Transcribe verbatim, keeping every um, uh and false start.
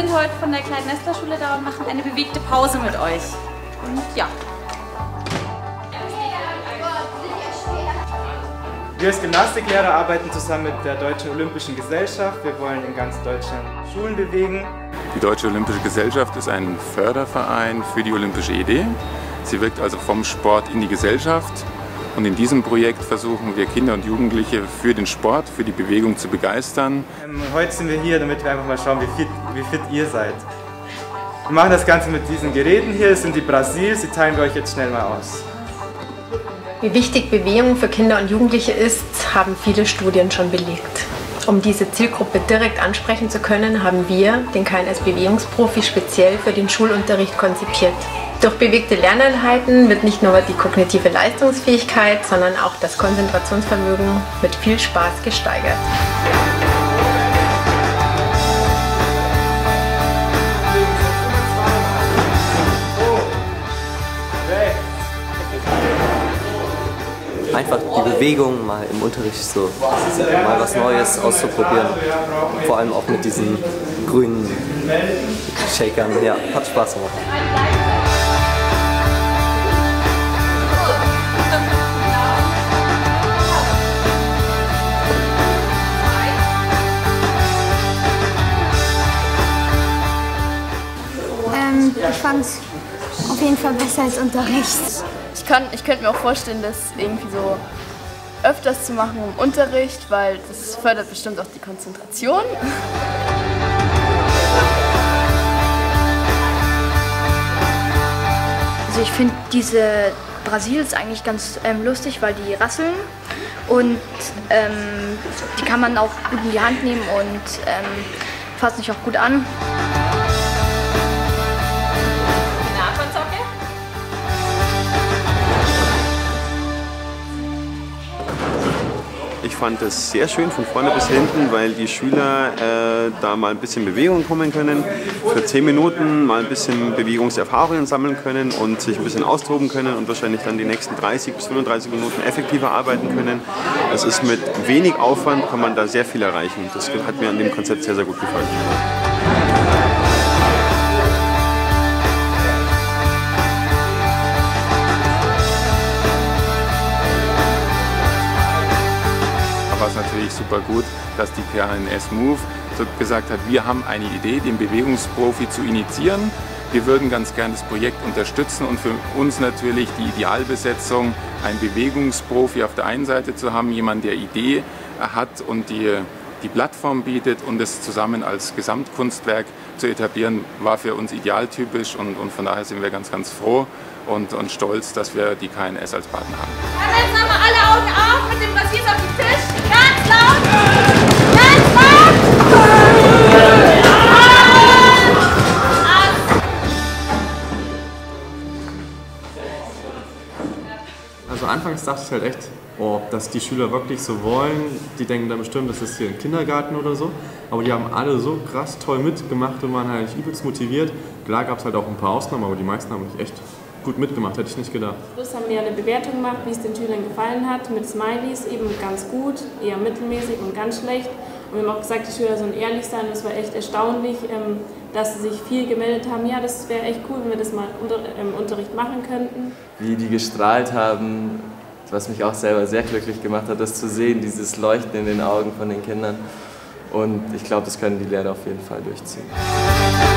sind heute von der kleinen Nestlerschule da und machen eine bewegte Pause mit euch. Und ja. Wir als Gymnastiklehrer arbeiten zusammen mit der Deutschen Olympischen Gesellschaft. Wir wollen in ganz Deutschland Schulen bewegen. Die Deutsche Olympische Gesellschaft ist ein Förderverein für die olympische Idee. Sie wirkt also vom Sport in die Gesellschaft. Und in diesem Projekt versuchen wir Kinder und Jugendliche für den Sport, für die Bewegung zu begeistern. Ähm, heute sind wir hier, damit wir einfach mal schauen, wie fit, wie fit ihr seid. Wir machen das Ganze mit diesen Geräten hier, das sind die Brasil, sie teilen wir euch jetzt schnell mal aus. Wie wichtig Bewegung für Kinder und Jugendliche ist, haben viele Studien schon belegt. Um diese Zielgruppe direkt ansprechen zu können, haben wir den K N S-Bewegungsprofi speziell für den Schulunterricht konzipiert. Durch bewegte Lerneinheiten wird nicht nur die kognitive Leistungsfähigkeit, sondern auch das Konzentrationsvermögen mit viel Spaß gesteigert. Einfach die Bewegung mal im Unterricht so, mal was Neues auszuprobieren. Vor allem auch mit diesen grünen Shakern. Ja, hat Spaß gemacht. Ähm, ich fand es auf jeden Fall besser als Unterricht. Ich, kann, ich könnte mir auch vorstellen, das irgendwie so öfters zu machen im Unterricht, weil das fördert bestimmt auch die Konzentration. Also ich finde diese Brasils eigentlich ganz ähm, lustig, weil die rasseln und ähm, die kann man auch gut in die Hand nehmen und ähm, fassen sich auch gut an. Ich fand es sehr schön von vorne bis hinten, weil die Schüler äh, da mal ein bisschen Bewegung kommen können, für zehn Minuten mal ein bisschen Bewegungserfahrungen sammeln können und sich ein bisschen austoben können und wahrscheinlich dann die nächsten dreißig bis fünfunddreißig Minuten effektiver arbeiten können. Es ist mit wenig Aufwand, kann man da sehr viel erreichen. Das hat mir an dem Konzept sehr, sehr gut gefallen. War es natürlich super gut, dass die K N S Move so gesagt hat, wir haben eine Idee, den Bewegungsprofi zu initiieren. Wir würden ganz gern das Projekt unterstützen und für uns natürlich die Idealbesetzung, einen Bewegungsprofi auf der einen Seite zu haben, jemand, der Idee hat und die, die Plattform bietet und es zusammen als Gesamtkunstwerk zu etablieren, war für uns idealtypisch und, und von daher sind wir ganz, ganz froh und, und stolz, dass wir die K N S als Partner haben. Also jetzt nochmal alle Augen auf mit dem Brasils auf den Tisch. Ganz laut! Ganz laut! Also anfangs dachte ich halt echt, oh, dass die Schüler wirklich so wollen. Die denken dann bestimmt, das ist hier ein Kindergarten oder so. Aber die haben alle so krass toll mitgemacht und waren halt übelst motiviert. Klar gab es halt auch ein paar Ausnahmen, aber die meisten haben echt gut mitgemacht, hätte ich nicht gedacht. Zum Schluss haben wir eine Bewertung gemacht, wie es den Schülern gefallen hat, mit Smileys, eben ganz gut, eher mittelmäßig und ganz schlecht. Und wir haben auch gesagt, die Schüler sollen ehrlich sein, und es war echt erstaunlich, dass sie sich viel gemeldet haben. Ja, das wäre echt cool, wenn wir das mal im Unterricht machen könnten. Wie die gestrahlt haben, was mich auch selber sehr glücklich gemacht hat, das zu sehen, dieses Leuchten in den Augen von den Kindern. Und ich glaube, das können die Lehrer auf jeden Fall durchziehen.